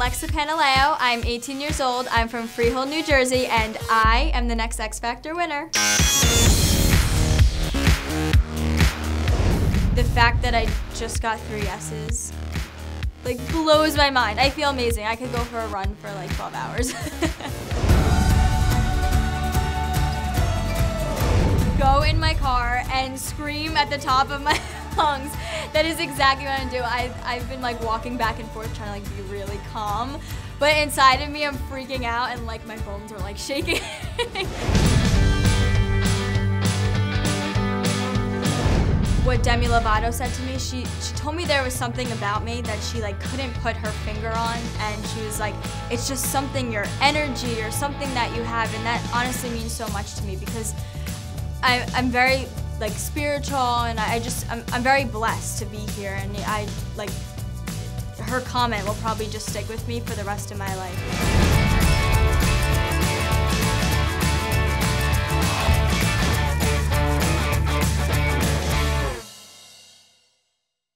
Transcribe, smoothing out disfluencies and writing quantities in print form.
Alexa Pantaleo. I'm 18 years old. I'm from Freehold, New Jersey, and I am the next X Factor winner. The fact that I just got 3 yeses, like, blows my mind. I feel amazing. I could go for a run for like 12 hours. Go in my car and scream at the top of my lungs. That is exactly what I'm doing. I've been like walking back and forth trying to like be really calm, but inside of me I'm freaking out and like my bones are like shaking. What Demi Lovato said to me, she told me there was something about me that she like couldn't put her finger on, and she was like, it's just something, your energy or something that you have, and that honestly means so much to me because I'm very like spiritual, and I'm very blessed to be here, and her comment will probably just stick with me for the rest of my life.